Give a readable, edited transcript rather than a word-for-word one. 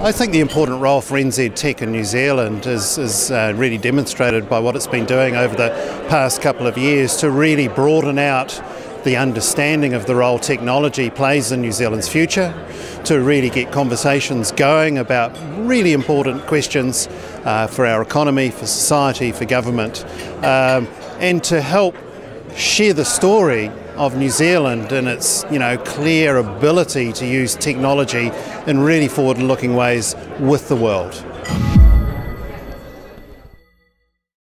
I think the important role for NZTech in New Zealand is really demonstrated by what it's been doing over the past couple of years to really broaden out the understanding of the role technology plays in New Zealand's future, to really get conversations going about really important questions for our economy, for society, for government, and to help share the story of New Zealand and its clear ability to use technology in really forward-looking ways with the world.